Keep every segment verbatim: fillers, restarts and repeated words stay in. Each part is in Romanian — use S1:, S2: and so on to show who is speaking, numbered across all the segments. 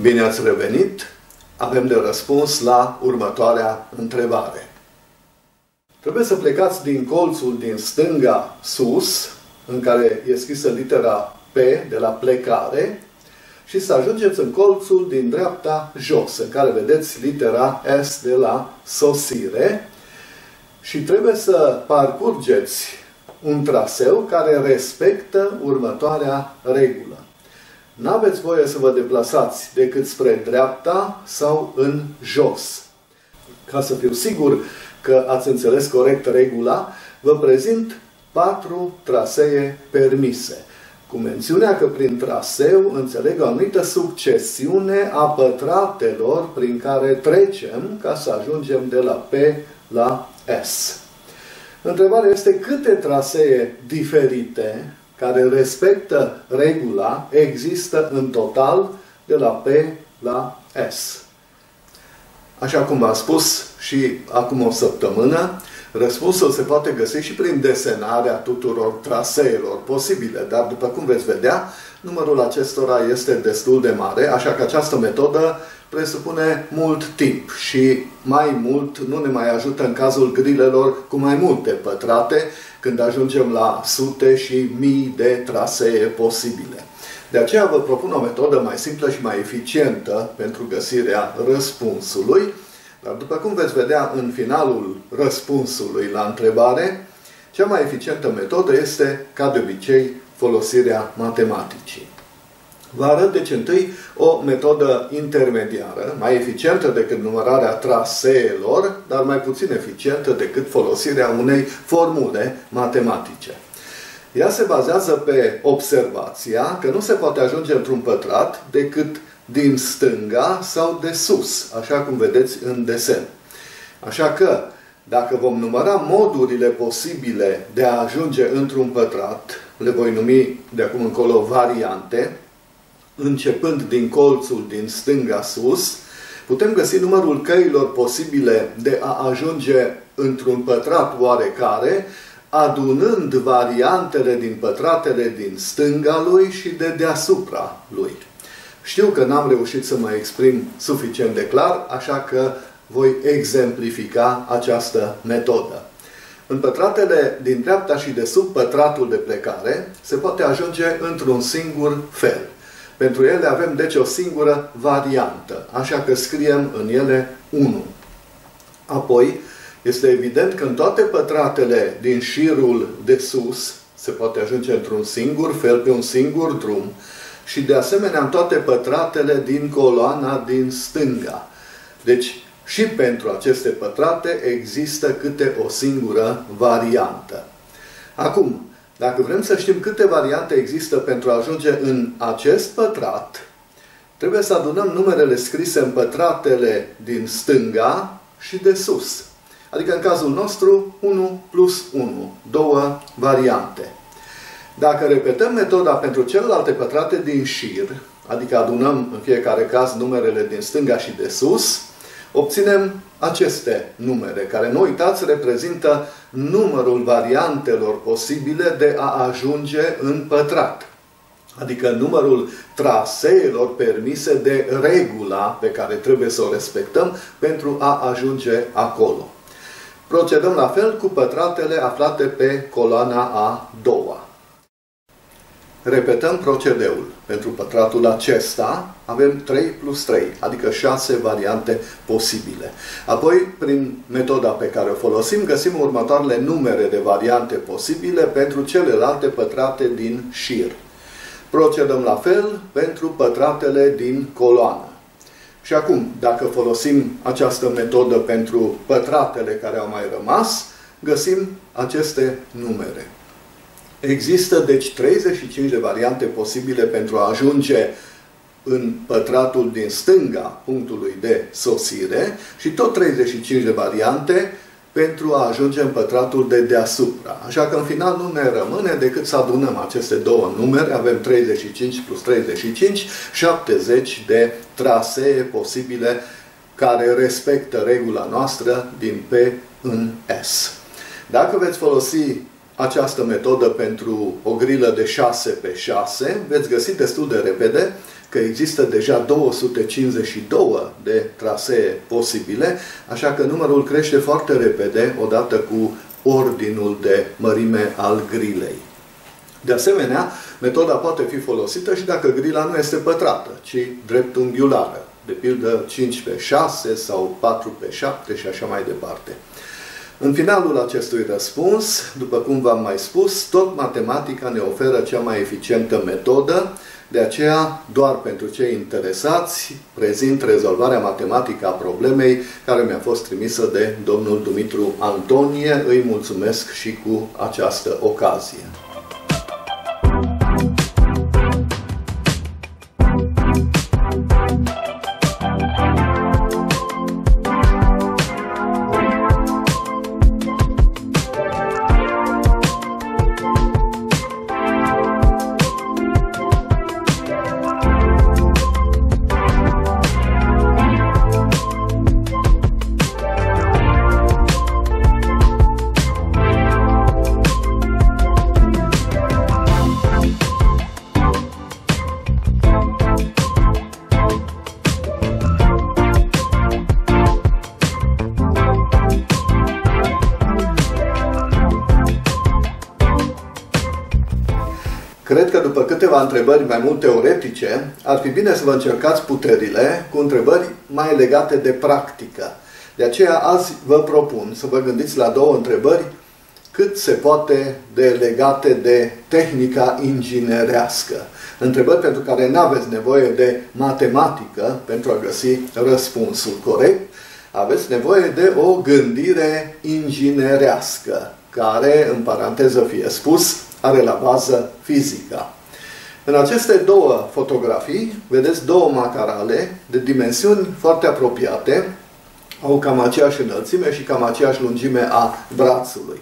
S1: Bine ați revenit! Avem de răspuns la următoarea întrebare. Trebuie să plecați din colțul din stânga sus, în care e scrisă litera P de la plecare, și să ajungeți în colțul din dreapta jos, în care vedeți litera S de la sosire, și trebuie să parcurgeți un traseu care respectă următoarea regulă. N-aveți voie să vă deplasați decât spre dreapta sau în jos. Ca să fiu sigur că ați înțeles corect regula, vă prezint patru trasee permise, cu mențiunea că prin traseu înțeleg o anumită succesiune a pătratelor prin care trecem ca să ajungem de la P la S. Întrebarea este câte trasee diferite care respectă regula există în total de la P la S. Așa cum v-am spus și acum o săptămână, răspunsul se poate găsi și prin desenarea tuturor traseelor posibile, dar după cum veți vedea, numărul acestora este destul de mare, așa că această metodă presupune mult timp și mai mult nu ne mai ajută în cazul grilelor cu mai multe pătrate, când ajungem la sute și mii de trasee posibile. De aceea vă propun o metodă mai simplă și mai eficientă pentru găsirea răspunsului, dar după cum veți vedea în finalul răspunsului la întrebare, cea mai eficientă metodă este, ca de obicei, folosirea matematicii. Vă arăt deci întâi o metodă intermediară, mai eficientă decât numărarea traseelor, dar mai puțin eficientă decât folosirea unei formule matematice. Ea se bazează pe observația că nu se poate ajunge într-un pătrat decât din stânga sau de sus, așa cum vedeți în desen. Așa că, dacă vom număra modurile posibile de a ajunge într-un pătrat, le voi numi de acum încolo variante, începând din colțul din stânga sus, putem găsi numărul căilor posibile de a ajunge într-un pătrat oarecare, adunând variantele din pătratele din stânga lui și de deasupra lui. Știu că n-am reușit să mă exprim suficient de clar, așa că voi exemplifica această metodă. În pătratele din dreapta și de sub pătratul de plecare se poate ajunge într-un singur fel. Pentru ele avem deci o singură variantă, așa că scriem în ele unu. Apoi, este evident că în toate pătratele din șirul de sus se poate ajunge într-un singur fel, pe un singur drum, și de asemenea în toate pătratele din coloana din stânga. Deci, și pentru aceste pătrate există câte o singură variantă. Acum, dacă vrem să știm câte variante există pentru a ajunge în acest pătrat, trebuie să adunăm numerele scrise în pătratele din stânga și de sus. Adică în cazul nostru, unu plus unu, două variante. Dacă repetăm metoda pentru celelalte pătrate din șir, adică adunăm în fiecare caz numerele din stânga și de sus, obținem aceste numere, care, nu uitați, reprezintă numărul variantelor posibile de a ajunge în pătrat. Adică numărul traseelor permise de regula pe care trebuie să o respectăm pentru a ajunge acolo. Procedăm la fel cu pătratele aflate pe coloana a doua. Repetăm procedeul. Pentru pătratul acesta avem trei plus trei, adică șase variante posibile. Apoi, prin metoda pe care o folosim, găsim următoarele numere de variante posibile pentru celelalte pătrate din șir. Procedăm la fel pentru pătratele din coloană. Și acum, dacă folosim această metodă pentru pătratele care au mai rămas, găsim aceste numere. Există, deci, treizeci și cinci de variante posibile pentru a ajunge în pătratul din stânga punctului de sosire și tot treizeci și cinci de variante pentru a ajunge în pătratul de deasupra. Așa că, în final, nu ne rămâne decât să adunăm aceste două numere. Avem treizeci și cinci plus treizeci și cinci, șaptezeci de trasee posibile care respectă regula noastră din P în S. Dacă veți folosi această metodă pentru o grilă de șase pe șase, veți găsi destul de repede că există deja două sute cincizeci și doi de trasee posibile, așa că numărul crește foarte repede odată cu ordinul de mărime al grilei. De asemenea, metoda poate fi folosită și dacă grila nu este pătrată, ci dreptunghiulară, de pildă cinci pe șase sau patru pe șapte și așa mai departe. În finalul acestui răspuns, după cum v-am mai spus, tot matematica ne oferă cea mai eficientă metodă, de aceea, doar pentru cei interesați, prezint rezolvarea matematică a problemei care mi-a fost trimisă de domnul Dumitru Antonie. Îi mulțumesc și cu această ocazie. Cred că după câteva întrebări mai mult teoretice, ar fi bine să vă încercați puterile cu întrebări mai legate de practică. De aceea azi vă propun să vă gândiți la două întrebări cât se poate de legate de tehnica inginerească. Întrebări pentru care nu aveți nevoie de matematică pentru a găsi răspunsul corect. Aveți nevoie de o gândire inginerească, care, în paranteză fie spus, are la bază fizica. În aceste două fotografii vedeți două macarale de dimensiuni foarte apropiate, au cam aceeași înălțime și cam aceeași lungime a brațului.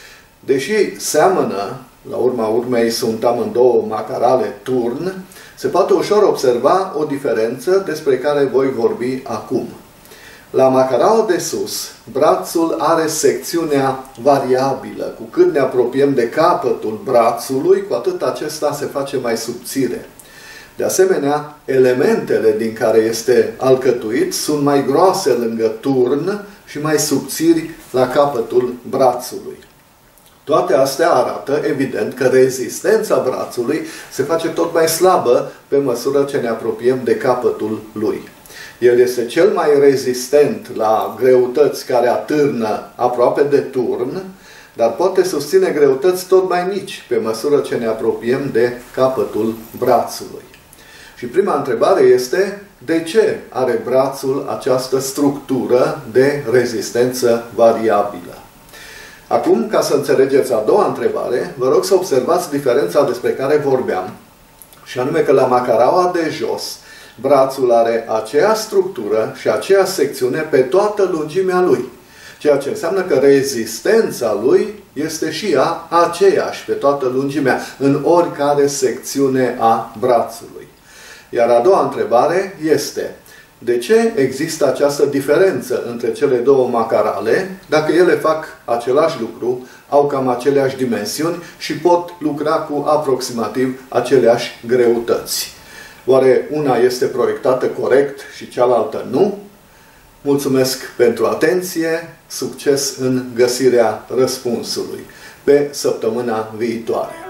S1: Deși seamănă, la urma urmei sunt amândouă macarale turn, se poate ușor observa o diferență despre care voi vorbi acum. La macarala de sus, brațul are secțiunea variabilă. Cu cât ne apropiem de capătul brațului, cu atât acesta se face mai subțire. De asemenea, elementele din care este alcătuit sunt mai groase lângă turn și mai subțiri la capătul brațului. Toate astea arată, evident, că rezistența brațului se face tot mai slabă pe măsură ce ne apropiem de capătul lui. El este cel mai rezistent la greutăți care atârnă aproape de turn, dar poate susține greutăți tot mai mici pe măsură ce ne apropiem de capătul brațului. Și prima întrebare este: de ce are brațul această structură de rezistență variabilă? Acum, ca să înțelegeți a doua întrebare, vă rog să observați diferența despre care vorbeam, și anume că la macarala de jos, brațul are aceeași structură și aceeași secțiune pe toată lungimea lui, ceea ce înseamnă că rezistența lui este și ea aceeași pe toată lungimea, în oricare secțiune a brațului. Iar a doua întrebare este: de ce există această diferență între cele două macarale, dacă ele fac același lucru, au cam aceleași dimensiuni și pot lucra cu aproximativ aceleași greutăți? Oare una este proiectată corect și cealaltă nu? Mulțumesc pentru atenție, succes în găsirea răspunsului. Pe săptămâna viitoare!